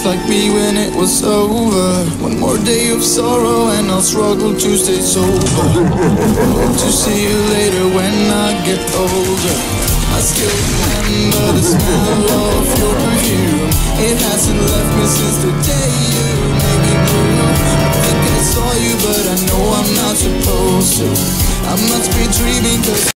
just like me when it was over. One more day of sorrow and I'll struggle to stay sober. Hope to see you later when I get older. I still remember the smell of your perfume. It hasn't left me since the day you made me blue. I think I saw you but I know I'm not supposed to. I must be dreaming 'cause